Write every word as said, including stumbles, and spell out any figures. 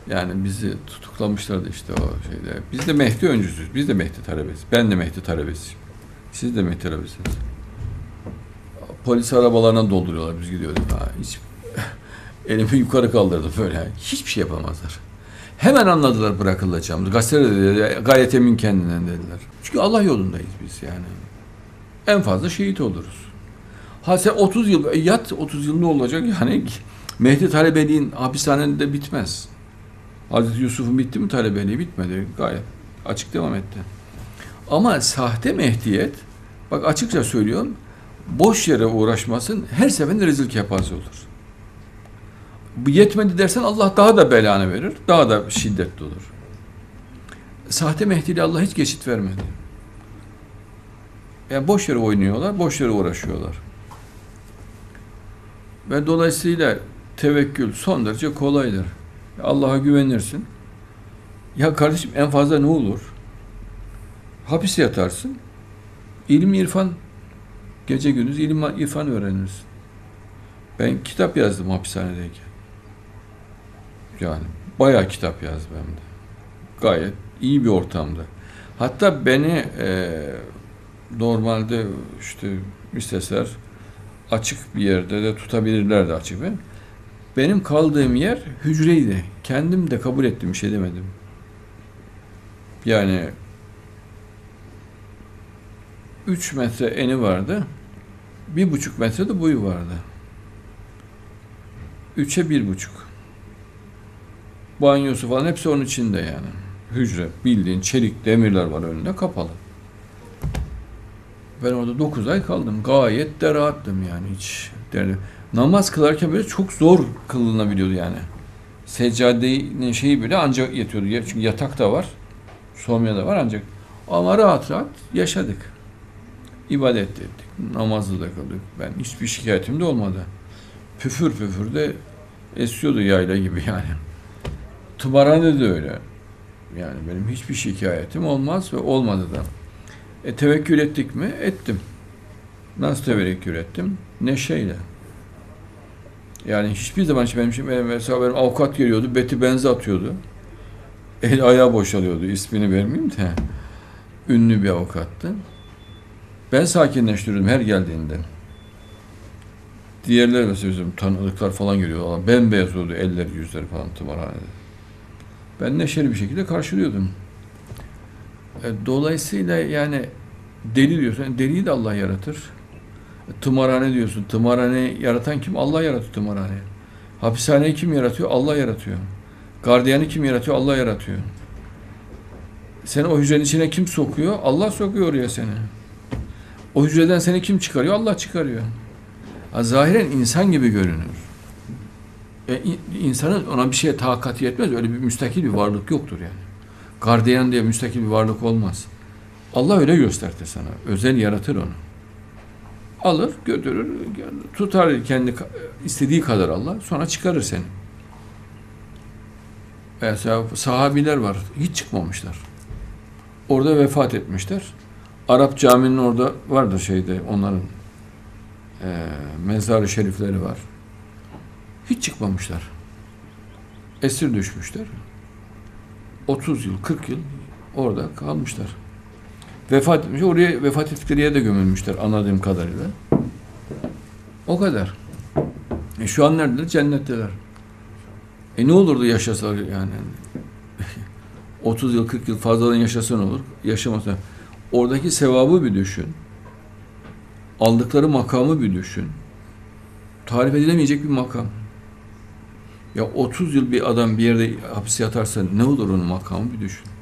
Yani bizi tutuklamışlardı işte o şeyde. Biz de Mehdi öncüsüyüz. Biz de Mehdi talebesiyiz. Ben de Mehdi talebesiyim. Siz de Mehdi talebesiniz. Polis arabalarına dolduruyorlar. Biz gidiyorduk. Ha, hiç elimi yukarı kaldırdım böyle. Hiçbir şey yapamazlar. Hemen anladılar bırakılacağımızı. Gazetede dediler, gayet emin kendinden dediler. Çünkü Allah yolundayız biz yani. En fazla şehit oluruz. Ha sen otuz yıl yat, otuz yıl ne olacak yani? Mehdi talebeliğin hapishanede bitmez. Hazreti Yusuf'un bitti mi talebeliği? Bitmedi. Gayet açık devam etti. Ama sahte Mehdiyet, bak açıkça söylüyorum, boş yere uğraşmasın, her seferinde rezil kepaze olur. Bu yetmedi dersen Allah daha da belanı verir, daha da şiddetli olur. Sahte Mehdi'yle Allah hiç geçit vermedi. Yani boş yere oynuyorlar, boş yere uğraşıyorlar. Ve dolayısıyla tevekkül son derece kolaydır. Allah'a güvenirsin. Ya kardeşim en fazla ne olur? Hapis yatarsın. İlim irfan, gece gündüz ilim irfan öğrenirsin. Ben kitap yazdım hapishanedeyken. Yani bayağı kitap yazdım hem de. Gayet iyi bir ortamda. Hatta beni e, normalde işte isteseler açık bir yerde de tutabilirlerdi açık ben. Benim kaldığım yer hücreydi. Kendim de kabul ettim, bir şey demedim. Yani üç metre eni vardı. Bir buçuk metre de boyu vardı. Üçe bir buçuk. Banyosu falan hepsi onun içinde yani. Hücre, bildiğin çelik demirler var önünde, kapalı. Ben orada dokuz ay kaldım. Gayet de rahattım yani hiç. Yani namaz kılarken böyle çok zor kılınabiliyordu yani. Seccadenin şeyi bile ancak yetiyordu. Çünkü yatak da var, somya da var ancak. Ama rahat rahat yaşadık. İbadet ettik, namazı da kıldık. Ben hiçbir şikayetim de olmadı. Püfür püfür de esiyordu yayla gibi yani. Tımarhane de öyle. Yani benim hiçbir şikayetim olmaz ve olmadı da. E tevekkül ettik mi? Ettim. Nasıl tevekkül ettim? Neşeyle. Yani hiçbir zaman benim için mesela benim avukat geliyordu, beti benzi atıyordu. El ayağı boşalıyordu. İsmini vermeyeyim de. Ünlü bir avukattı. Ben sakinleştiriyordum her geldiğinde. Diğerleri mesela bizim tanıdıklar falan geliyordu. Bembeyaz oldu elleri, yüzleri falan tımarhanede. Ben neşeli bir şekilde karşılıyordum. E, dolayısıyla yani deli diyorsun. Yani deliyi de Allah yaratır. E, tımarhane diyorsun. Tımarhane yaratan kim? Allah yaratıyor tımarhaneyi. Hapishaneyi kim yaratıyor? Allah yaratıyor. Gardiyanı kim yaratıyor? Allah yaratıyor. Seni o hücrenin içine kim sokuyor? Allah sokuyor oraya seni. O hücreden seni kim çıkarıyor? Allah çıkarıyor. Ha, zahiren insan gibi görünür. E, insanın ona bir şeye takati yetmez. Öyle bir müstakil bir varlık yoktur yani. Gardiyan diye müstakil bir varlık olmaz. Allah öyle gösterdi sana. Özel yaratır onu. Alır, götürür, tutar kendi istediği kadar Allah. Sonra çıkarır seni. Mesela sahabiler var. Hiç çıkmamışlar. Orada vefat etmişler. Arap caminin orada vardır şeyde onların e, mezar-ı şerifleri var. Hiç çıkmamışlar. Esir düşmüşler. otuz yıl, kırk yıl orada kalmışlar. Vefat etmiş. Oraya vefat ettikleri yere de gömülmüşler anladığım kadarıyla. O kadar. E şu an neredeler? Cennetteler. E ne olurdu yaşasalar yani? otuz yıl, kırk yıl fazladan yaşasa ne olur? Yaşamasa. Oradaki sevabı bir düşün. Aldıkları makamı bir düşün. Tarif edilemeyecek bir makam. Ya otuz yıl bir adam bir yerde hapis yatarsa ne olur onun makamı bir düşün.